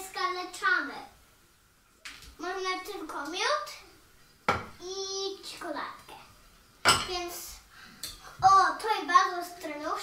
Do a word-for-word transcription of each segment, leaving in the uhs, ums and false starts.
jest skaleczany. Można tylko miód i czekoladkę. Więc o, to jest bardzo ostry nóż.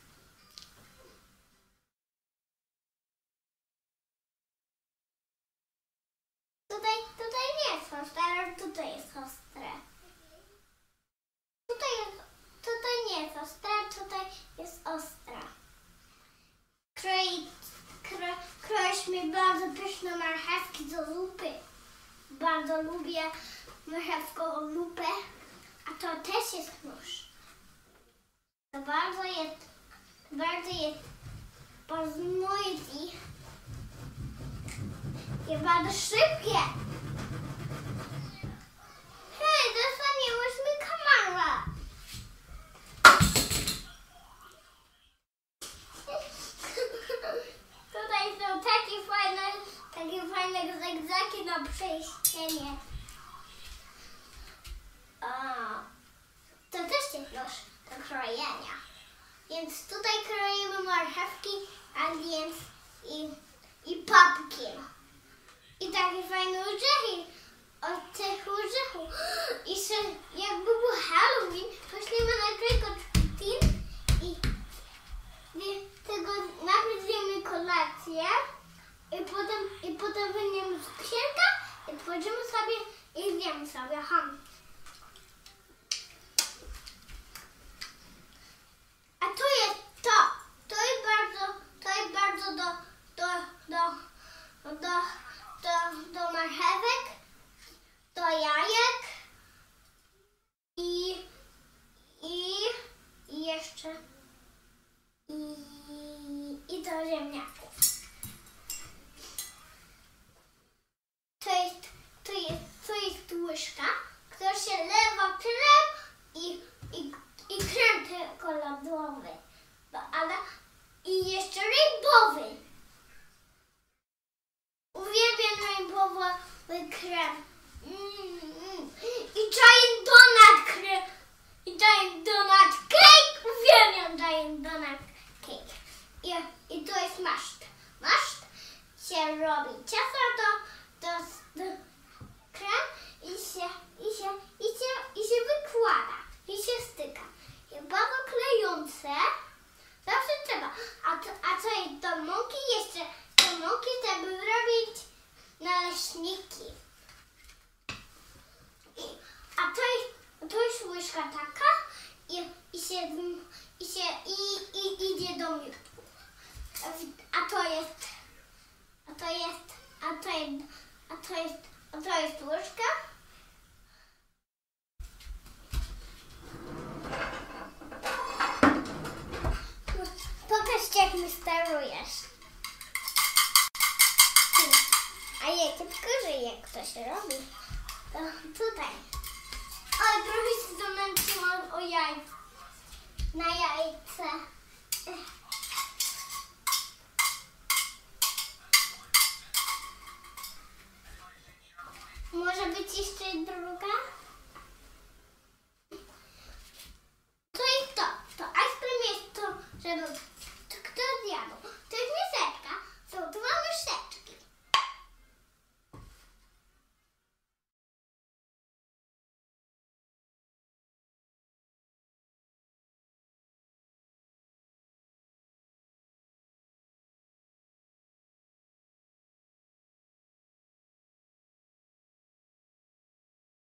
Tutaj, tutaj nie jest ostre, ale tutaj jest ostre. Tutaj, jest, tutaj nie jest ostre, tutaj jest ostra. Kroi, kro, kroiliśmy bardzo pyszne marchewki do zupy. Bardzo lubię marchewkową lupę, a to też jest nóż. To bardzo jest, bardzo jest bardzo noisy. Jest bardzo szybkie. Hej, dostaniłyśmy kamerę. Tutaj są takie fajne, takie fajne zygzaki na przejścienie. To też jest nóż do krojenia. Więc tutaj kroimy marchewki, a więc i, i pumpkin. I takie fajne orzechy od tych orzechów. I że jakby był Halloween, poszliśmy na trick or treating i, i tego najpierw zjemy kolację i potem, i potem wyjmiemy z księga i otworzymy sobie i zjemy sobie ham. A tu jest to. To jest bardzo, to jest bardzo do, do, do, do, do, do marchewek, do jajek i, i, i jeszcze i, i do ziemniaków. To jest, to jest, to jest łyżka, która się lewa krem i, i, i krem czekoladowy. No, ale i jeszcze rainbowy. Uwielbiam rainbowy krem. Mm, mm. I giant donut krem. I giant donut cake. Uwielbiam giant donut cake. I, i to jest maszt. Maszt się robi ciasto do, do, do krem i się, i się, i się, i się wykłada. I się styka. Jest bardzo klejące. Zawsze trzeba. A, to, a co jest do mąki? Jeszcze do mąki, żeby robić naleśniki. I, a to jest, to jest łyżka taka i, i się, i się i, i idzie do miódku. A to jest, a to jest, a to jest, a to jest, a to jest łyżka. Pokażcie, jak mi sterujesz. A ja ci pokażę, jak to się robi. To tutaj. O, trochę się zamęczyłam o jaj. Na jajce.